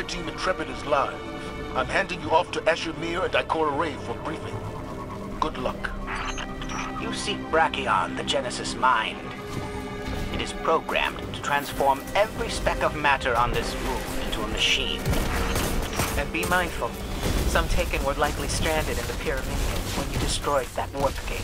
Team Intrepid is live. I'm handing you off to Ashemir and Ikora Ray for briefing. Good luck. You seek Brachion, the Genesis Mind. It is programmed to transform every speck of matter on this moon into a machine. And be mindful. Some Taken were likely stranded in the Pyramidion when you destroyed that warp gate.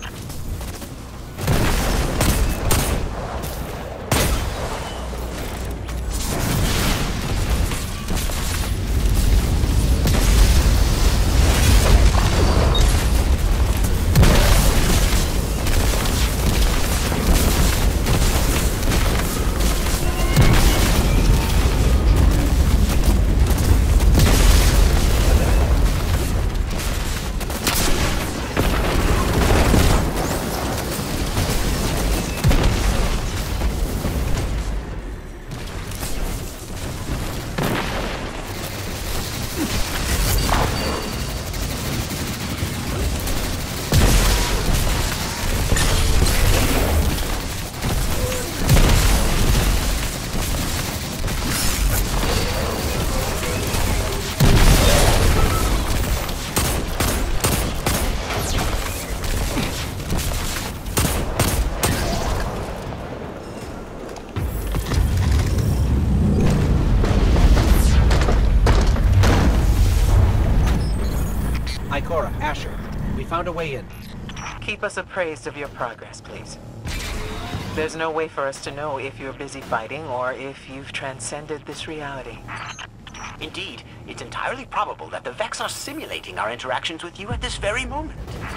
Found a way in. Keep us appraised of your progress, please. There's no way for us to know if you're busy fighting or if you've transcended this reality. Indeed, it's entirely probable that the Vex are simulating our interactions with you at this very moment.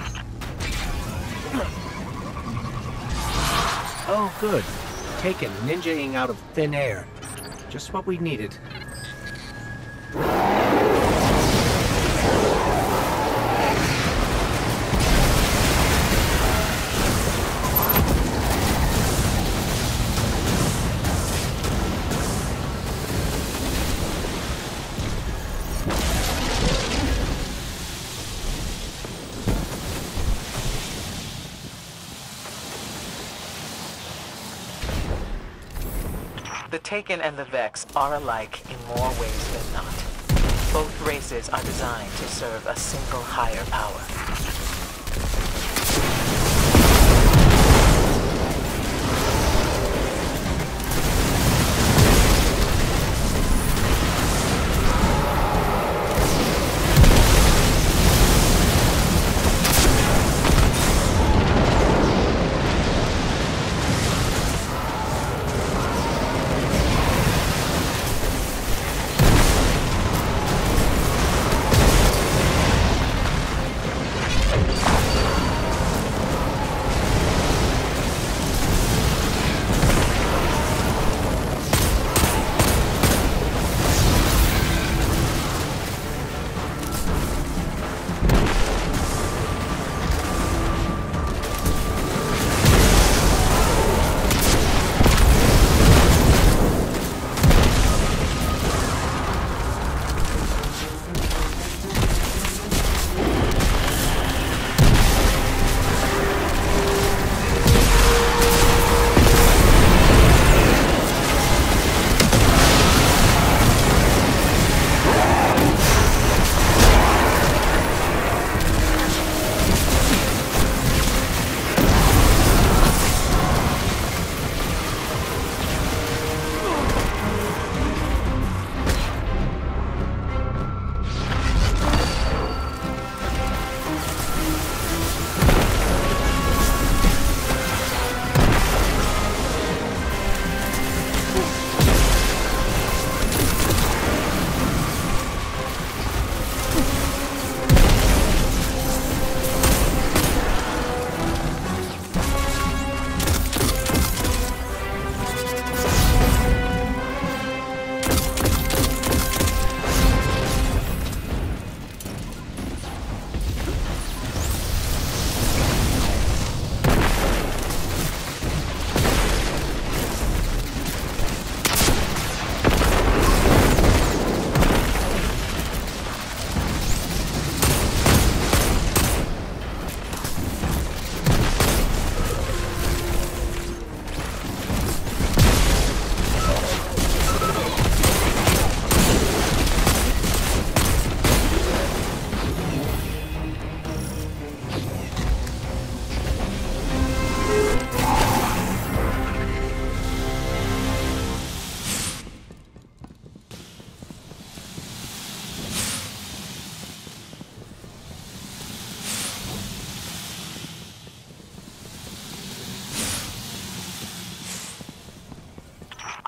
Oh, good. Taken ninjaing out of thin air. Just what we needed. The Taken and the Vex are alike in more ways than not. Both races are designed to serve a single higher power.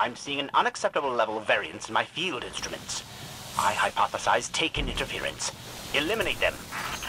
I'm seeing an unacceptable level of variance in my field instruments. I hypothesize taken interference. Eliminate them.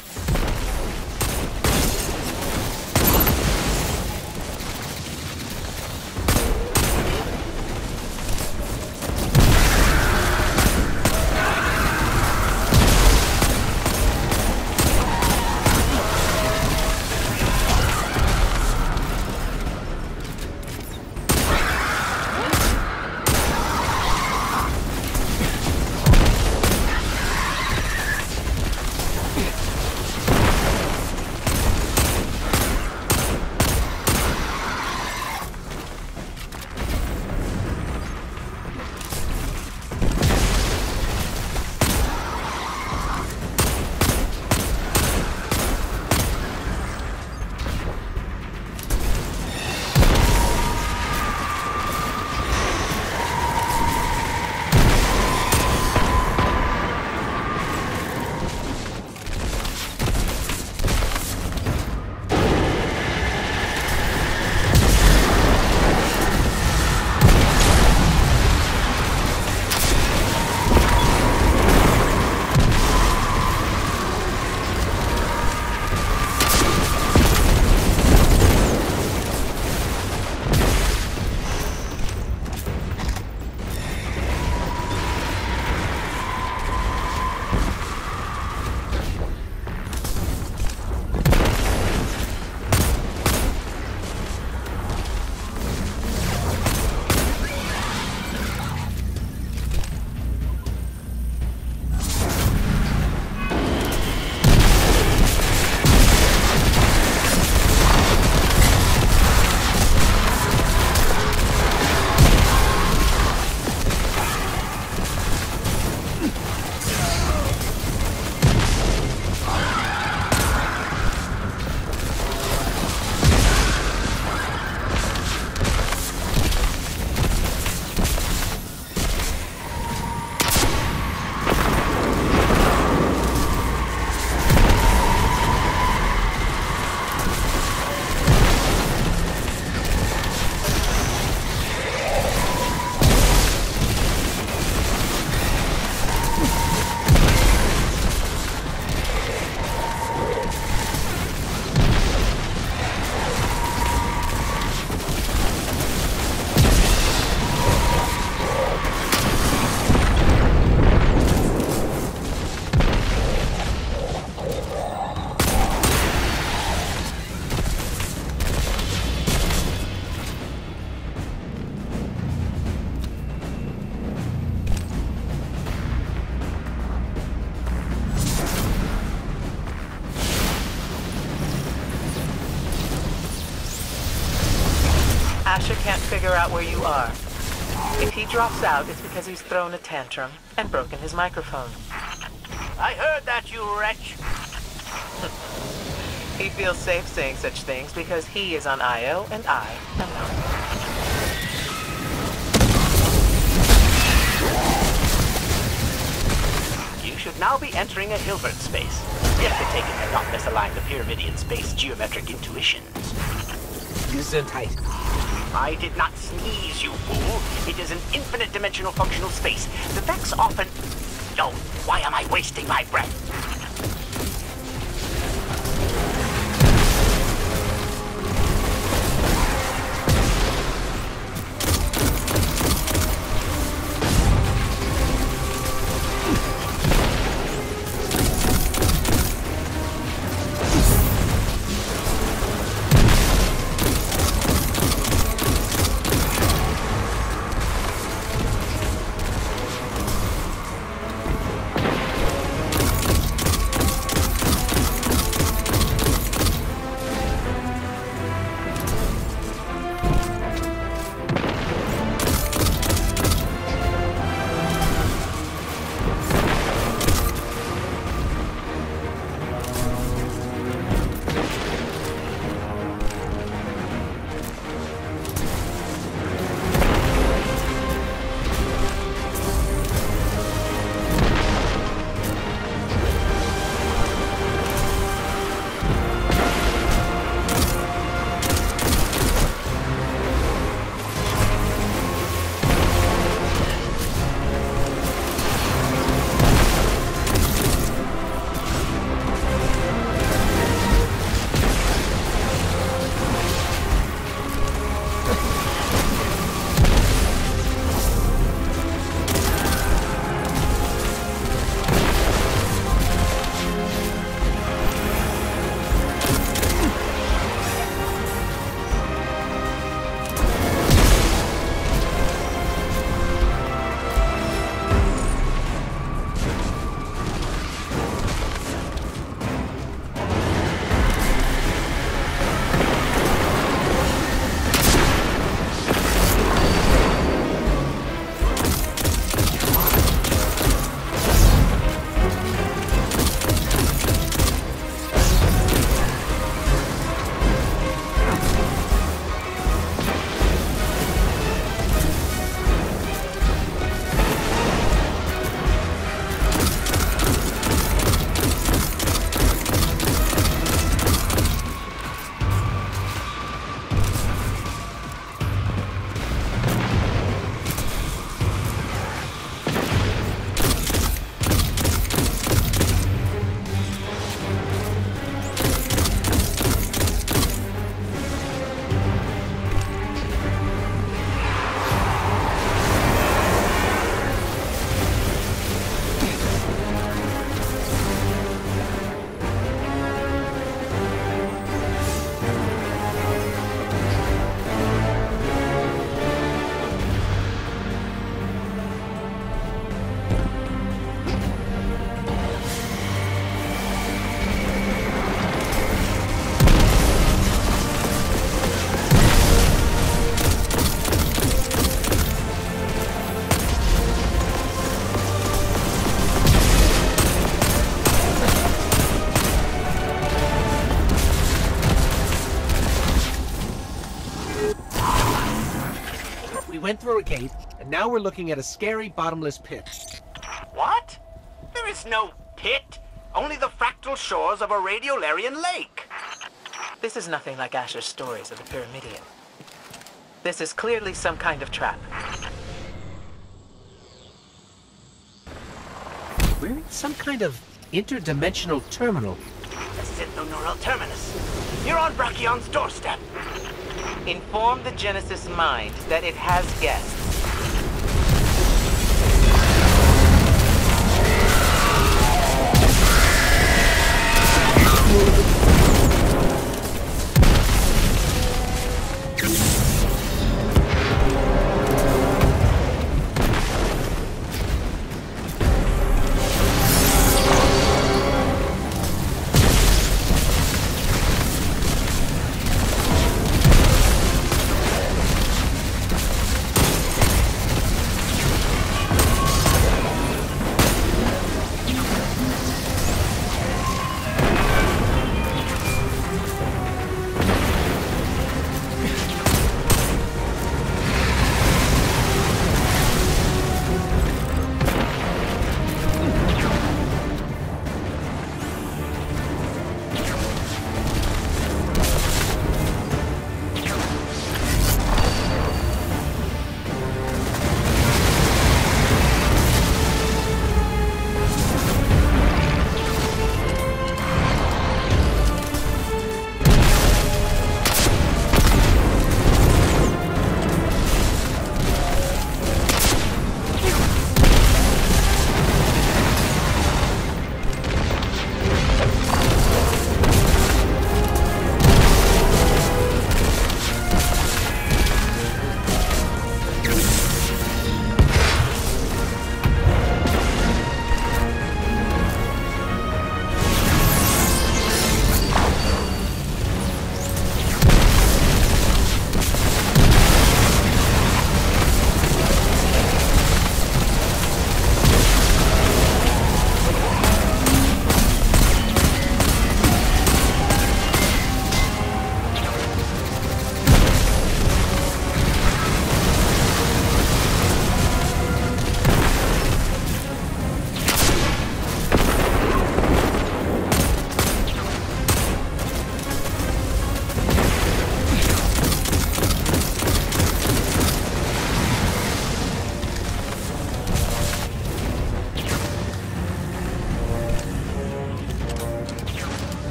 Asher can't figure out where you are. If he drops out, it's because he's thrown a tantrum and broken his microphone. I heard that, you wretch. He feels safe saying such things because he is on Io and I am not. You should now be entering a Hilbert space. If the Taken had not misaligned the Pyramidion space geometric intuitions. Gesundheit. I did not sneeze, you fool. It is an infinite dimensional functional space. The Vex often... Oh, why am I wasting my breath? went through a gate, and now we're looking at a scary bottomless pit. What? There is no pit. Only the fractal shores of a radiolarian lake. This is nothing like Asher's stories of the Pyramidion. This is clearly some kind of trap. We're in some kind of interdimensional terminal. The synthoneural terminus. You're on Brachion's doorstep. Inform the Genesis mind that it has guests.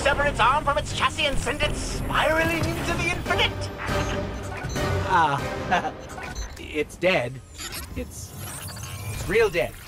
sever its arm from its chassis and send it spiraling into the infinite? It's dead. It's real dead.